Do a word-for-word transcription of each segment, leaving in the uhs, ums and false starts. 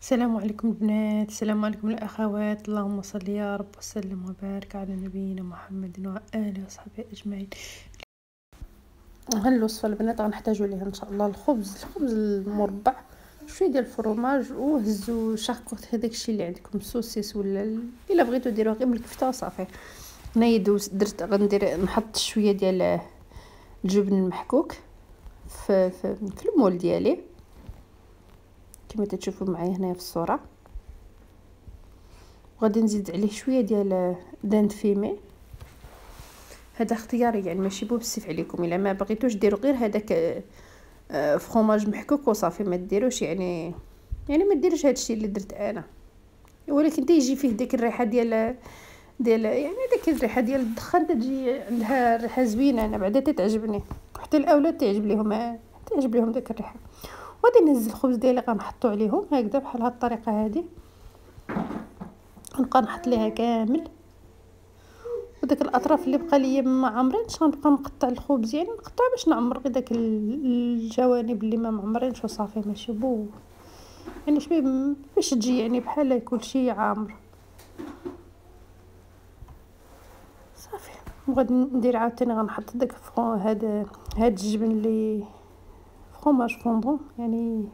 السلام عليكم البنات، السلام عليكم الاخوات. اللهم صل يا رب وسلم وبارك على نبينا محمد واله وصحبه اجمعين. هاد الوصفه البنات غنحتاجوا ليها ان شاء الله الخبز الخبز المربع، شويه ديال الفرماج، وهزوا شاكوت هذاك الشيء اللي عندكم، سوسيس ولا الا بغيتو ديروه غير بالكفته وصافي. هنايا درت غندير نحط شويه ديال الجبن المحكوك في في, في المول ديالي كما تشوفوا معايا هنا في الصوره. وغادي نزيد عليه شويه ديال داند فيمي، هذا اختياري يعني ماشي بوبسيف عليكم. الا ما بغيتوش ديروا غير هذاك فروماج محكوك وصافي، ما ديروش يعني يعني ما ديروش هذا الشيء اللي درت انا، ولكن تيجي فيه ديك الريحه ديال ديال يعني ديك الريحه ديال الدخان تجي عندها ريحه زوينه، انا بعدا تتعجبني، حتى الاولاد تعجب لهم تعجب لهم ديك الريحه. وغادي نهز الخبز ديالي غنحطو عليهم هكذا بحال هاد الطريقه هذه، غنبقى نحط ليها كامل. وداك الاطراف اللي بقى ليا ما عمرينش غنبقى نقطع الخبز، يعني نقطع باش نعمر غير داك الجوانب اللي ما معمرينش وصافي، ماشي بو يعني شويه باش تجي يعني بحال كلشي عامر صافي. وغادي ندير عاوتاني غنحط داك هذا هاد الجبن اللي فروماج فوندون، يعني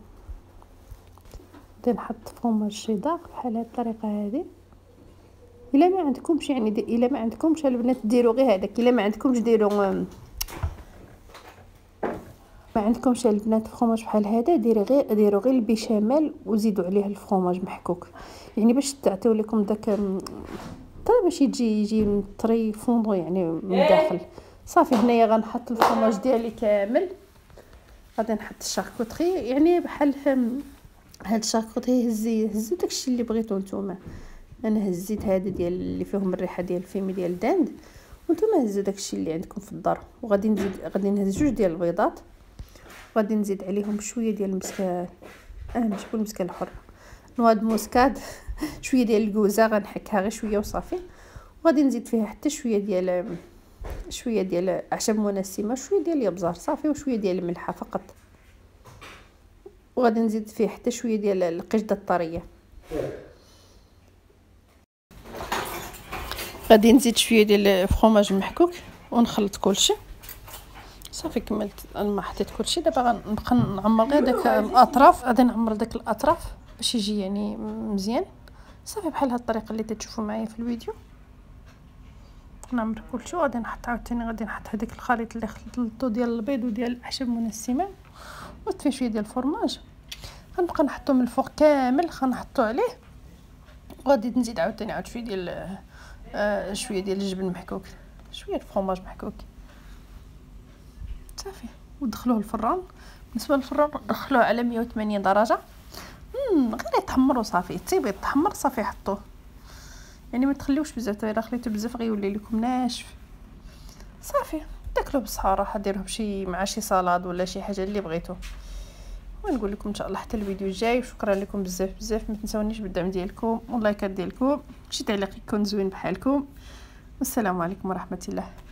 غادي نحط فروماج شيدار بحال هاد الطريقه هذه. الا ما عندكمش يعني دي... الا ما عندكمش البنات ديروا غير هذاك، الا ما عندكمش ديروا ما عندكمش البنات فروماج بحال هذا، ديروا غير ديروا غير البيشاميل وزيدوا عليه الفروماج محكوك، يعني باش تعطيو لكم داك طيب باش يجي يجي طري فوندو يعني من الداخل صافي. هنايا غنحط الفروماج ديالي كامل، غادي نحط الشاركوتري يعني بحال هاد الشاركوتري هزي هزو داكشي اللي بغيتو نتوما. انا هزيت هذا ديال اللي فيهم الريحه ديال الفيمي ديال الداند، وانتم هزوا داكشي اللي عندكم في الدار. وغادي نزيد غادي نهز جوج ديال البيضات، وغادي نزيد عليهم شويه ديال المسكه اه ماشي بالمسكه الحر نواد موسكاد شويه ديال الكوزه غنحكها غير شويه وصافي. وغادي نزيد فيها حتى شويه ديال شويه ديال اعشاب منسمه، شويه ديال الابزار صافي، وشويه ديال الملحه فقط. وغادي نزيد فيه حتى شويه ديال القشده الطريه. غادي نزيد شويه ديال الفرomاج المحكوك ونخلط كلشي صافي. كملت ما حطيت كلشي، دابا غنبقى نعمر غير داك الاطراف، غادي نعمر داك الاطراف باش يجي يعني مزيان صافي بحال هاد الطريقه اللي تشوفوا معايا في الفيديو. نعمر كلشي وغادي نحط عاوتاني غادي نحط هذاك الخليط اللي خلطته ديال البيض وديال الاعشاب المنسمه وفيه شويه ديال الفرماج، غنبقى نحطو من الفوق كامل غنحطو عليه. وغادي نزيد عاوتاني عاود شويه ديال آه شويه ديال الجبن محكوك، شويه الفرماج محكوك صافي. ودخلوه الفران. بالنسبه للفران دخلوه على مية وثمانين درجه، امم غير يتحمر وصافي، تيبغي يتحمر صافي حطوه، يعني ما تخليوش بزاف، الا خليتو بزاف غيولي لكم ناشف صافي. تاكلوه بالصحه والراحه، ديروه بشي مع شي سلطه ولا شي حاجه اللي بغيتو. ونقول لكم ان شاء الله حتى الفيديو الجاي، وشكرا لكم بزاف بزاف. ما تنساونيش بالدعم ديالكم واللايكات ديالكم، شي تعليق يكون زوين بحالكم. والسلام عليكم ورحمه الله.